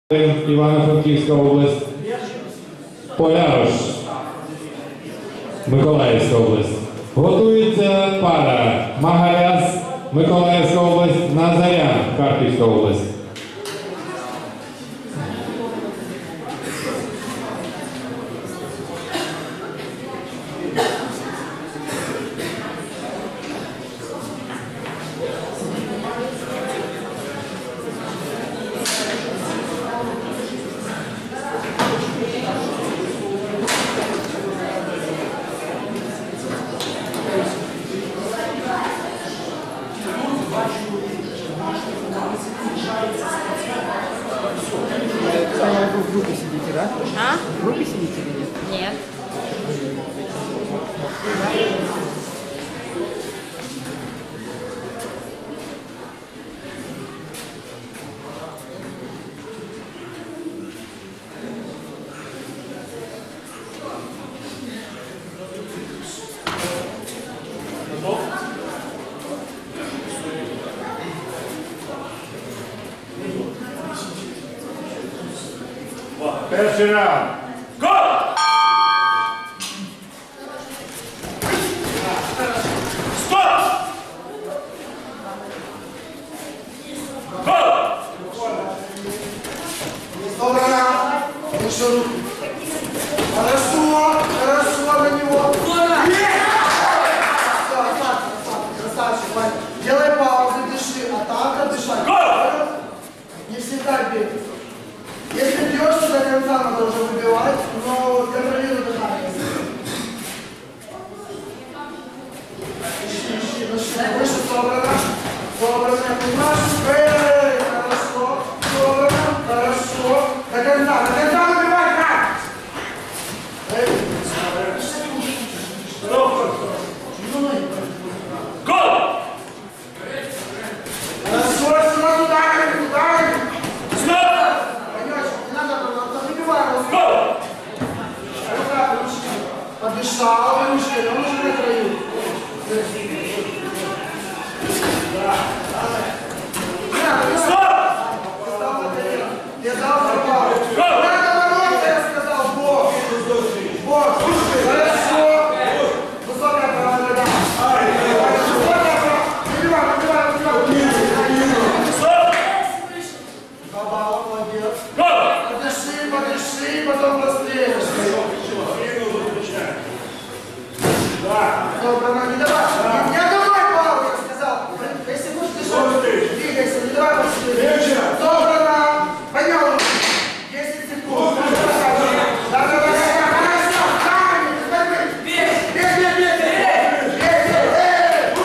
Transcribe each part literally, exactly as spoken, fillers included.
Івано-Франківська область, Полярош, Миколаївська область. Готується пара Магаляс, Миколаївська область, Назарян, Харківська область. В группе сидите, да? А? В группе сидите или нет? Нет. Перший раунд. Го! Стоп! Го! Добра! Еще руку. Хорошо, хорошо на него. Все, красавчик, Ваня. Делай паузу, дыши. Атака, дышать. Не всегда бегай. Если бьешься до конца, надо уже выбивать, но контролируй дыхание. Ищи, ищи, ищи. Выше, собрано. Собрано, понимаешь? Эй, хорошо. Собрано, хорошо. До конца, до конца выбивай, как? Эй, Го! хорошо, сюда, туда, туда. Подышал, ручки, он уже на краю. Я дал попал. Надо бороться, я сказал, бог. Бог, хорошо. Высокая права нога. Высокая права. Выбивай, выбивай, выбивай. Баба, молодец. Подыши, подыши, потом быстрее. Добро, не давай. Не отдавай палку, я сказал. Если будешь дышать, двигайся, не давай быстрее. Добро, понял. десять секунд. Да, да, да, да, хорошо. Бей, бей, бей, бей, бей, бей,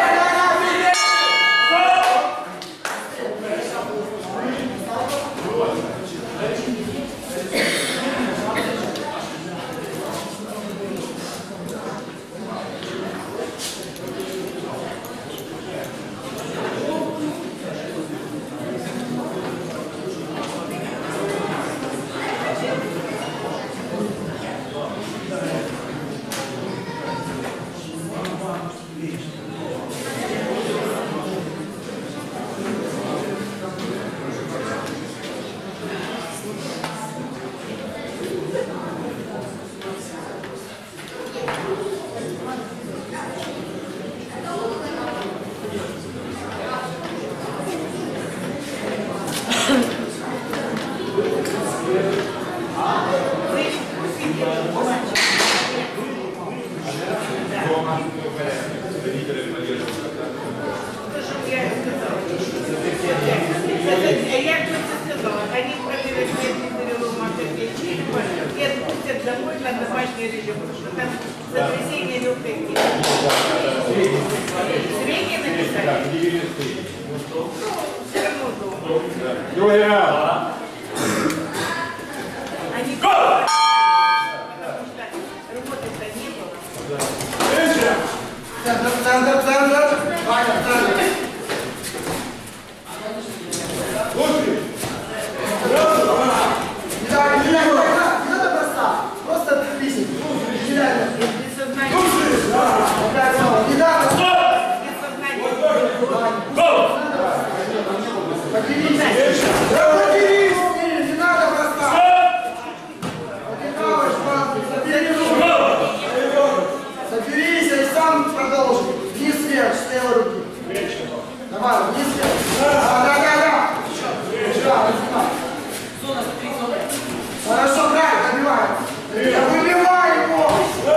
Другий раунд. Го! Центр, центр, центр. Ваня, центр. Не надо, не надо, не надо просто. Просто писать. Не надо. Не надо. Поднимись. Хорошо, брат, добивай. Я выбиваю его.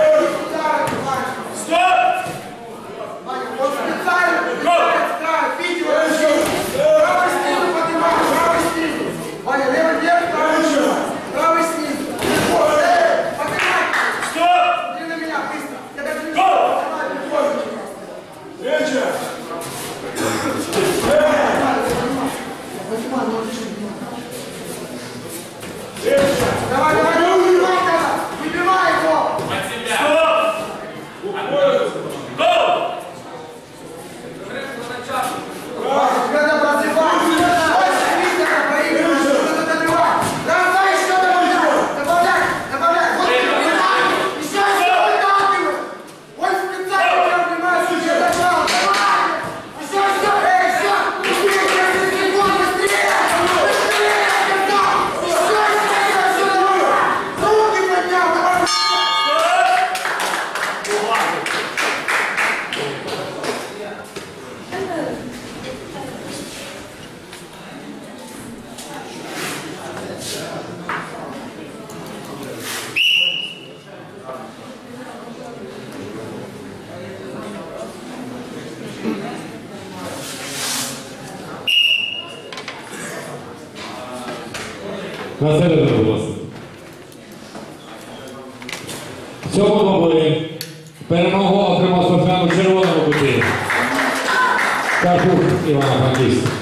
Стоп! Ваня, вот специально, специально, видео, правый снизу поднимаем, правый снизу. Ваня, левый вверх, правый снизу. Правый снизу. Вот, эй, поднимай. Стоп! Смотри на меня, быстро. Я даже не Гол! давай, прикольно. Вечер! Поднимай, ну, лучше поднимай. Давай, давай, давай, выбивай, давай. Выбивай его. От себя! Стоп! Гол! Надо прозревать. Больше видно, как проигрываешь. Надо добивать. Давай, еще добавляй. Добавляй, добавляй. Вот добавляй. Еще, еще выталкивай. Вот специально я понимаю, что я добавил. Давай. Еще, еще, эй, еще. Быстрее, десять секунд, быстрее. Быстрее, я сказал. Еще, еще, еще, давай. Руки поднял, давай. На середину, будь ласка. В цьому двобої перемогу отримав спортсмен у червоному куті. Кунг-фу Івано-Франківськ.